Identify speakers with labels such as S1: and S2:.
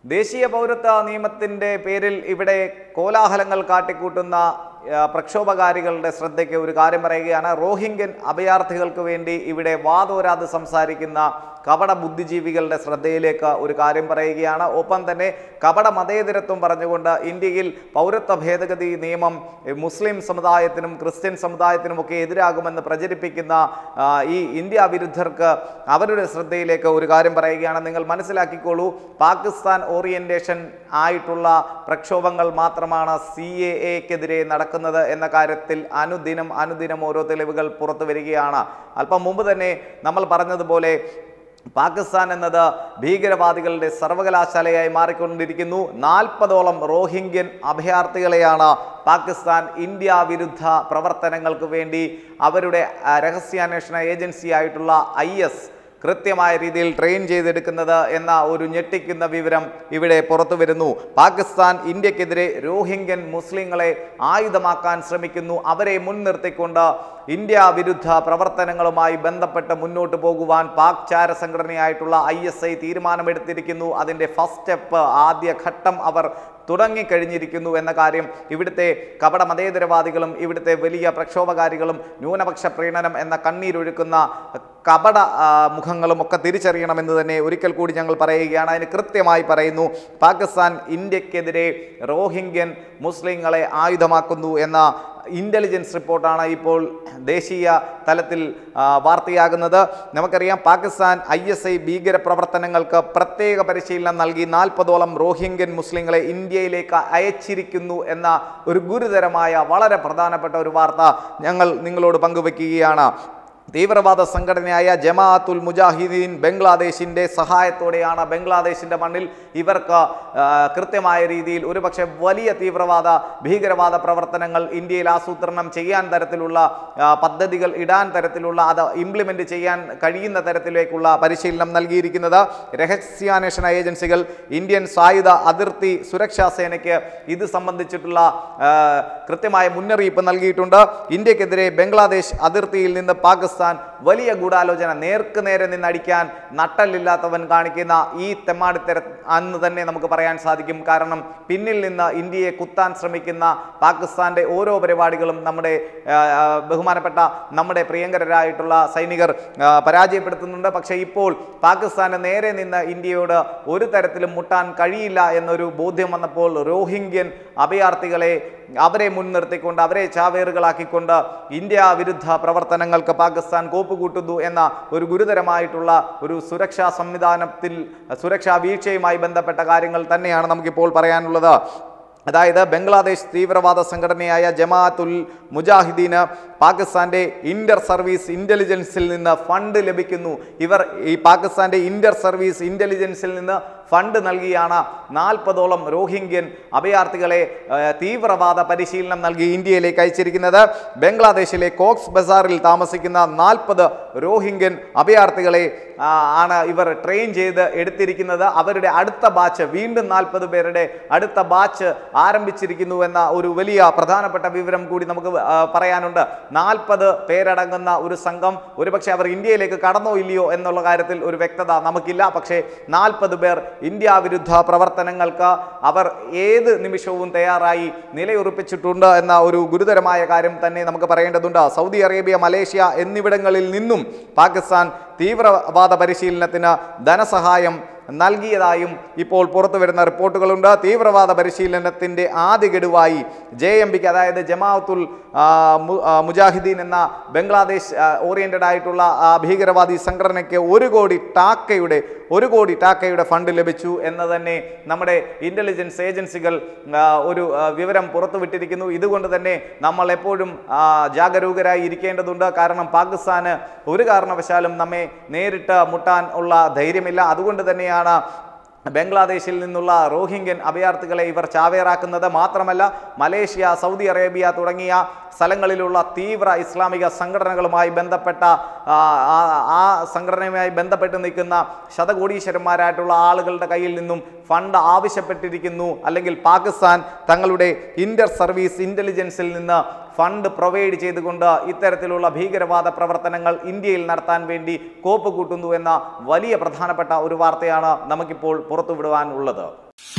S1: ദേശീയ പൗരത്വ നിയമത്തിൻ്റെ പേരിൽ ഇവിടെ കോലാഹലങ്ങൾ കാട്ടിക്കൂട്ടുന്ന പ്രക്ഷോഭകാരികളുടെ ശ്രദ്ധയ്ക്ക് ഒരു കാര്യം പറയുകയാണ്. റോഹിംഗ്യൻ അഭയാർത്ഥികൾക്ക് വേണ്ടി ഇവിടെ വാതോരാതെ സംസാരിക്കുന്ന കപട ബുദ്ധിജീവികളുടെ ശ്രദ്ധയിലേക്ക് ഒരു കാര്യം പറയുകയാണ്. ഒപ്പം തന്നെ കപട മതേതരത്വം പറഞ്ഞുകൊണ്ട് ഇന്ത്യയിൽ പൗരത്വ ഭേദഗതി നിയമം മുസ്ലിം സമുദായത്തിനും ക്രിസ്ത്യൻ സമുദായത്തിനുമൊക്കെ എതിരാകുമെന്ന് പ്രചരിപ്പിക്കുന്ന ഈ ഇന്ത്യ വിരുദ്ധർക്ക് അവരുടെ ശ്രദ്ധയിലേക്ക് ഒരു കാര്യം പറയുകയാണ്. നിങ്ങൾ മനസ്സിലാക്കിക്കോളൂ, പാകിസ്ഥാൻ ഓറിയന്റേഷൻ ആയിട്ടുള്ള പ്രക്ഷോഭങ്ങൾ മാത്രമാണ് CAA-ക്കെതിരെ നടക്കുന്നത് എന്ന കാര്യത്തിൽ അനുദിനം ഓരോ തെളിവുകൾ പുറത്തു വരികയാണ്. അല്പം മുമ്പ് തന്നെ നമ്മൾ പറഞ്ഞതുപോലെ പാകിസ്ഥാൻ എന്നത് ഭീകരവാദികളുടെ സർവകലാശാലയായി മാറിക്കൊണ്ടിരിക്കുന്നു. 40ഓളം റോഹിംഗ്യൻ അഭയാർത്ഥികളെയാണ് പാകിസ്ഥാൻ ഇന്ത്യ വിരുദ്ധ പ്രവർത്തനങ്ങൾക്ക് വേണ്ടി അവരുടെ രഹസ്യാന്വേഷണ ഏജൻസിയായിട്ടുള്ള IS കൃത്യമായ രീതിയിൽ ട്രെയിൻ ചെയ്തെടുക്കുന്നത് എന്ന ഒരു ഞെട്ടിക്കുന്ന വിവരം ഇവിടെ പുറത്തു വരുന്നു. പാകിസ്ഥാൻ ഇന്ത്യക്കെതിരെ റോഹിംഗ്യൻ മുസ്ലിങ്ങളെ ആയുധമാക്കാൻ ശ്രമിക്കുന്നു. അവരെ മുൻനിർത്തിക്കൊണ്ട് ഇന്ത്യ വിരുദ്ധ പ്രവർത്തനങ്ങളുമായി ബന്ധപ്പെട്ട് മുന്നോട്ട് പോകുവാൻ പാക് ചാര സംഘടനയായിട്ടുള്ള ISI തീരുമാനമെടുത്തിരിക്കുന്നു. അതിൻ്റെ ഫസ്റ്റ് സ്റ്റെപ്പ്, ആദ്യ ഘട്ടം അവർ തുടങ്ങിക്കഴിഞ്ഞിരിക്കുന്നു എന്ന കാര്യം ഇവിടുത്തെ കപട മതേതരവാദികളും ഇവിടുത്തെ വലിയ പ്രക്ഷോഭകാരികളും ന്യൂനപക്ഷ പ്രീണനം എന്ന കണ്ണീരൊഴുക്കുന്ന കപട മുഖങ്ങളും ഒക്കെ തിരിച്ചറിയണമെന്ന് തന്നെ ഒരിക്കൽ കൂടി ഞങ്ങൾ പറയുകയാണ്. അതിന് കൃത്യമായി പറയുന്നു, പാകിസ്ഥാൻ ഇന്ത്യക്കെതിരെ റോഹിംഗ്യൻ മുസ്ലിങ്ങളെ ആയുധമാക്കുന്നു എന്ന ഇൻ്റലിജൻസ് റിപ്പോർട്ടാണ് ഇപ്പോൾ ദേശീയ തലത്തിൽ വാർത്തയാകുന്നത്. നമുക്കറിയാം, പാകിസ്ഥാൻ ISI ഭീകര പ്രവർത്തനങ്ങൾക്ക് പ്രത്യേക പരിശീലനം നൽകി 40ഓളം റോഹിംഗ്യൻ മുസ്ലിങ്ങളെ ഇന്ത്യയിലേക്ക് അയച്ചിരിക്കുന്നു എന്ന ഒരു ഗുരുതരമായ വളരെ പ്രധാനപ്പെട്ട ഒരു വാർത്ത ഞങ്ങൾ നിങ്ങളോട് പങ്കുവെക്കുകയാണ്. തീവ്രവാദ സംഘടനയായ ജമാഅത്തുൽ മുജാഹിദീൻ ബംഗ്ലാദേശിൻ്റെ സഹായത്തോടെയാണ് ബംഗ്ലാദേശിൻ്റെ മണ്ണിൽ ഇവർക്ക് കൃത്യമായ രീതിയിൽ ഒരുപക്ഷെ വലിയ ഭീകരവാദ പ്രവർത്തനങ്ങൾ ഇന്ത്യയിൽ ആസൂത്രണം ചെയ്യാൻ തരത്തിലുള്ള പദ്ധതികൾ ഇടാൻ തരത്തിലുള്ള അത് ഇംപ്ലിമെൻ്റ് ചെയ്യാൻ കഴിയുന്ന തരത്തിലേക്കുള്ള പരിശീലനം നൽകിയിരിക്കുന്നത്. രഹസ്യാന്വേഷണ ഏജൻസികൾ ഇന്ത്യൻ സായുധ അതിർത്തി സുരക്ഷാ സേനയ്ക്ക് ഇത് സംബന്ധിച്ചിട്ടുള്ള കൃത്യമായ മുന്നറിയിപ്പ് നൽകിയിട്ടുണ്ട്. ഇന്ത്യക്കെതിരെ ബംഗ്ലാദേശ് അതിർത്തിയിൽ നിന്ന് പാകിസ്ഥാൻ വലിയ ഗൂഢാലോചന, നേർക്ക് നേരെ നിന്നടിക്കാൻ നട്ടല്ലില്ലാത്തവൻ കാണിക്കുന്ന ഈ തെമ്മാടിത്തര അന്ന് തന്നെ നമുക്ക് പറയാൻ സാധിക്കും. കാരണം പിന്നിൽ നിന്ന് ഇന്ത്യയെ കുത്താൻ ശ്രമിക്കുന്ന പാകിസ്ഥാന്റെ ഓരോ പരിപാടികളും ബഹുമാനപ്പെട്ട നമ്മുടെ പ്രിയങ്കരായിട്ടുള്ള സൈനികർ പരാജയപ്പെടുത്തുന്നുണ്ട്. പക്ഷേ ഇപ്പോൾ പാകിസ്ഥാന് നേരെ നിന്ന് ഇന്ത്യയോട് ഒരു തരത്തിലും മുട്ടാൻ കഴിയില്ല എന്നൊരു ബോധ്യം വന്നപ്പോൾ റോഹിംഗ്യൻ അഭയാർത്ഥികളെ അവരെ മുൻനിർത്തിക്കൊണ്ട് അവരെ ചാവേറുകളാക്കിക്കൊണ്ട് ഇന്ത്യ വിരുദ്ധ പ്രവർത്തനങ്ങൾക്ക് പാകിസ്ഥാൻ കോപ്പുകൂട്ടുന്നു എന്ന ഒരു ഗുരുതരമായിട്ടുള്ള ഒരു സുരക്ഷാ സംവിധാനത്തിൽ സുരക്ഷാ വീഴ്ചയുമായി ബന്ധപ്പെട്ട കാര്യങ്ങൾ തന്നെയാണ് നമുക്കിപ്പോൾ പറയാനുള്ളത്. അതായത് ബംഗ്ലാദേശ് തീവ്രവാദ സംഘടനയായ ജമാഅത്തുൽ മുജാഹിദീന് പാകിസ്ഥാന്റെ ഇന്റർ സർവീസ് ഇന്റലിജൻസിൽ നിന്ന് ഫണ്ട് ലഭിക്കുന്നു. ഇവർ ഈ പാകിസ്ഥാന്റെ ഇന്റർ സർവീസ് ഇന്റലിജൻസിൽ നിന്ന് ഫണ്ട് നൽകിയാണ് 40ഓളം റോഹിംഗ്യൻ അഭയാർത്ഥികളെ തീവ്രവാദ പരിശീലനം നൽകി ഇന്ത്യയിലേക്ക് അയച്ചിരിക്കുന്നത്. ബംഗ്ലാദേശിലെ കോക്സ് ബസാറിൽ താമസിക്കുന്ന 40 റോഹിംഗ്യൻ അഭയാർത്ഥികളെ ആണ് ഇവർ ട്രെയിൻ ചെയ്ത് എടുത്തിരിക്കുന്നത്. അവരുടെ അടുത്ത ബാച്ച്, വീണ്ടും 40 പേരുടെ അടുത്ത ബാച്ച് ആരംഭിച്ചിരിക്കുന്നു എന്ന ഒരു വലിയ പ്രധാനപ്പെട്ട വിവരം കൂടി നമുക്ക് പറയാനുണ്ട്. 40 പേരടങ്ങുന്ന ഒരു സംഘം, ഒരുപക്ഷെ അവർ ഇന്ത്യയിലേക്ക് കടന്നോ ഇല്ലയോ എന്നുള്ള കാര്യത്തിൽ ഒരു വ്യക്തത നമുക്കില്ല. പക്ഷേ 40 പേർ ഇന്ത്യ വിരുദ്ധ പ്രവർത്തനങ്ങൾക്ക് അവർ ഏത് നിമിഷവും തയ്യാറായി നിലയുറപ്പിച്ചിട്ടുണ്ട് എന്ന ഒരു ഗുരുതരമായ കാര്യം തന്നെ നമുക്ക് പറയേണ്ടതുണ്ട്. സൗദി അറേബ്യ, മലേഷ്യ എന്നിവിടങ്ങളിൽ നിന്നും പാകിസ്ഥാൻ തീവ്രവാദ പരിശീലനത്തിന് ധനസഹായം നൽകിയതായും ഇപ്പോൾ പുറത്തു വരുന്ന റിപ്പോർട്ടുകളുണ്ട്. തീവ്രവാദ പരിശീലനത്തിൻ്റെ ആദ്യ ഗഡുവായി JMBക്ക്, അതായത് ജമാഅത്തുൽ മുജാഹിദീൻ എന്ന ബംഗ്ലാദേശ് ഓറിയന്റഡ് ആയിട്ടുള്ള ഭീകരവാദി സംഘടനയ്ക്ക് 1 കോടി ടാക്കയുടെ ഫണ്ട് ലഭിച്ചു എന്ന് തന്നെ നമ്മുടെ ഇന്റലിജൻസ് ഏജൻസികൾ ഒരു വിവരം പുറത്തുവിട്ടിരിക്കുന്നു. ഇതുകൊണ്ട് തന്നെ നമ്മൾ എപ്പോഴും ജാഗരൂകരായി ഇരിക്കേണ്ടതുണ്ട്. കാരണം പാകിസ്ഥാന് ഒരു കാരണവശാലും നമ്മെ നേരിട്ട് മുട്ടാൻ ഉള്ള ധൈര്യമില്ല. അതുകൊണ്ട് തന്നെയാണ് ബംഗ്ലാദേശിൽ നിന്നുള്ള റോഹിംഗ്യൻ അഭയാർത്ഥികളെ ഇവർ ചാവേറാക്കുന്നത്. മാത്രമല്ല, മലേഷ്യ, സൗദി അറേബ്യ തുടങ്ങിയ സ്ഥലങ്ങളിലുള്ള തീവ്ര ഇസ്ലാമിക സംഘടനകളുമായി ബന്ധപ്പെട്ട ആ സംഘടനയുമായി ബന്ധപ്പെട്ട് നിൽക്കുന്ന ശതകോടീശ്വരന്മാരായിട്ടുള്ള ആളുകളുടെ കയ്യിൽ നിന്നും ഫണ്ട് ആവശ്യപ്പെട്ടിരിക്കുന്നു. അല്ലെങ്കിൽ പാകിസ്ഥാൻ തങ്ങളുടെ ഇന്റർ സർവീസ് ഇന്റലിജൻസിൽ നിന്ന് ഫണ്ട് പ്രൊവൈഡ് ചെയ്തുകൊണ്ട് ഇത്തരത്തിലുള്ള ഭീകരവാദ പ്രവർത്തനങ്ങൾ ഇന്ത്യയിൽ നടത്താൻ വേണ്ടി കോപ്പ് കൂട്ടുന്നു എന്ന വലിയ പ്രധാനപ്പെട്ട ഒരു വാർത്തയാണ് നമുക്കിപ്പോൾ പുറത്തുവിടുവാൻ ഉള്ളത്.